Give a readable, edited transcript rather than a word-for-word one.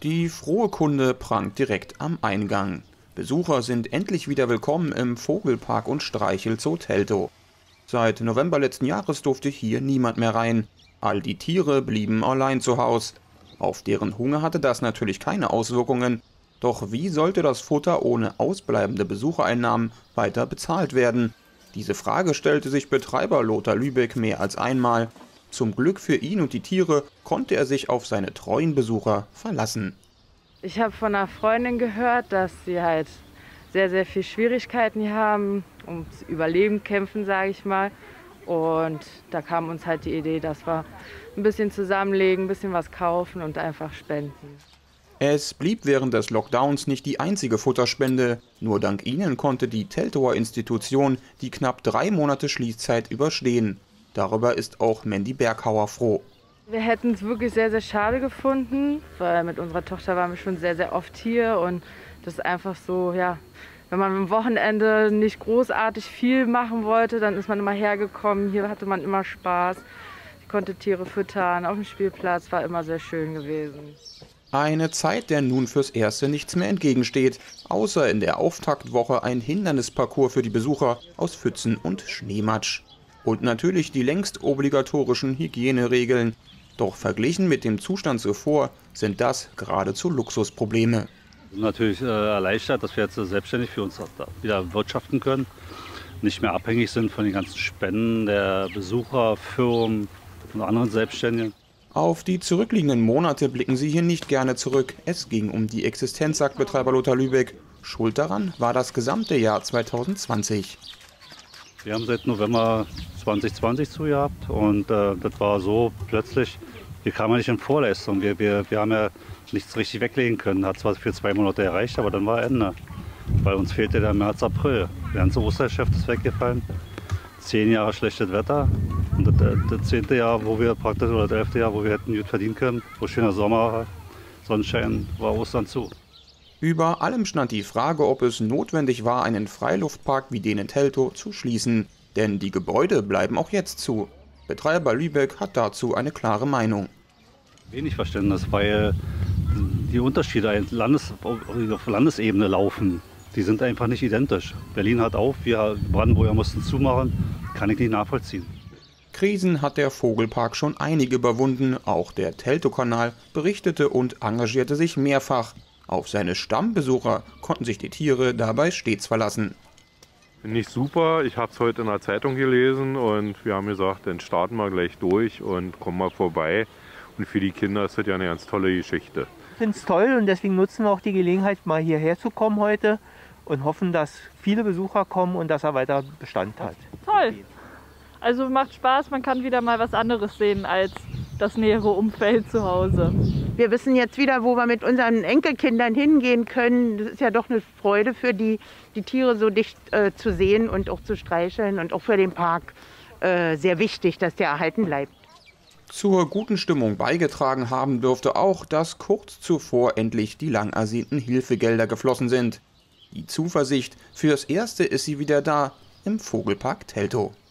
Die frohe Kunde prangt direkt am Eingang. Besucher sind endlich wieder willkommen im Vogelpark und Streichelzoo Teltow. Seit November letzten Jahres durfte hier niemand mehr rein. All die Tiere blieben allein zu Hause. Auf deren Hunger hatte das natürlich keine Auswirkungen. Doch wie sollte das Futter ohne ausbleibende Besuchereinnahmen weiter bezahlt werden? Diese Frage stellte sich Betreiber Lothar Lübeck mehr als einmal. Zum Glück für ihn und die Tiere konnte er sich auf seine treuen Besucher verlassen. Ich habe von einer Freundin gehört, dass sie halt sehr, sehr viel Schwierigkeiten hier haben, ums Überleben kämpfen, sage ich mal. Und da kam uns halt die Idee, dass wir ein bisschen zusammenlegen, ein bisschen was kaufen und einfach spenden. Es blieb während des Lockdowns nicht die einzige Futterspende. Nur dank ihnen konnte die Teltower Institution die knapp 3 Monate Schließzeit überstehen. Darüber ist auch Mandy Berghauer froh. Wir hätten es wirklich sehr, sehr schade gefunden, weil mit unserer Tochter waren wir schon sehr, sehr oft hier. Und das ist einfach so, ja, wenn man am Wochenende nicht großartig viel machen wollte, dann ist man immer hergekommen. Hier hatte man immer Spaß. Ich konnte Tiere füttern, auf dem Spielplatz war immer sehr schön gewesen. Eine Zeit, der nun fürs Erste nichts mehr entgegensteht, außer in der Auftaktwoche ein Hindernisparcours für die Besucher aus Pfützen und Schneematsch. Und natürlich die längst obligatorischen Hygieneregeln. Doch verglichen mit dem Zustand zuvor sind das geradezu Luxusprobleme. Wir sind natürlich erleichtert, dass wir jetzt selbstständig für uns wieder wirtschaften können, nicht mehr abhängig sind von den ganzen Spenden der Besucher, Firmen und anderen Selbstständigen. Auf die zurückliegenden Monate blicken sie hier nicht gerne zurück. Es ging um die Existenz, sagt Betreiber Lothar Lübeck. Schuld daran war das gesamte Jahr 2020. Wir haben seit November 2020 zu gehabt und das war so plötzlich, wir kamen nicht in Vorleistung. Wir haben ja nichts richtig weglegen können. Hat zwar für 2 Monate erreicht, aber dann war Ende. Weil uns fehlte der März, April. Der ganze Ostergeschäft ist weggefallen. 10 Jahre schlechtes Wetter. Und das 10. Jahr, wo wir praktisch, oder das 11. Jahr, wo wir hätten gut verdienen können, wo schöner Sommer war, Sonnenschein, war Ostern zu. Über allem stand die Frage, ob es notwendig war, einen Freiluftpark wie den in Teltow zu schließen. Denn die Gebäude bleiben auch jetzt zu. Betreiber Lübeck hat dazu eine klare Meinung. Wenig Verständnis, weil die Unterschiede auf Landesebene laufen. Die sind einfach nicht identisch. Berlin hat auf, wir Brandenburger mussten zumachen. Kann ich nicht nachvollziehen. Krisen hat der Vogelpark schon einige überwunden. Auch der Teltow-Kanal berichtete und engagierte sich mehrfach. Auf seine Stammbesucher konnten sich die Tiere dabei stets verlassen. Finde ich super. Ich habe es heute in der Zeitung gelesen und wir haben gesagt, dann starten wir gleich durch und kommen mal vorbei. Und für die Kinder ist das ja eine ganz tolle Geschichte. Ich finde es toll und deswegen nutzen wir auch die Gelegenheit, mal hierher zu kommen heute und hoffen, dass viele Besucher kommen und dass er weiter Bestand hat. Toll! Also macht Spaß, man kann wieder mal was anderes sehen als das nähere Umfeld zu Hause. Wir wissen jetzt wieder, wo wir mit unseren Enkelkindern hingehen können. Das ist ja doch eine Freude für die Tiere so dicht zu sehen und auch zu streicheln. Und auch für den Park sehr wichtig, dass der erhalten bleibt. Zur guten Stimmung beigetragen haben dürfte auch, dass kurz zuvor endlich die lang ersehnten Hilfegelder geflossen sind. Die Zuversicht, fürs Erste ist sie wieder da im Vogelpark Teltow.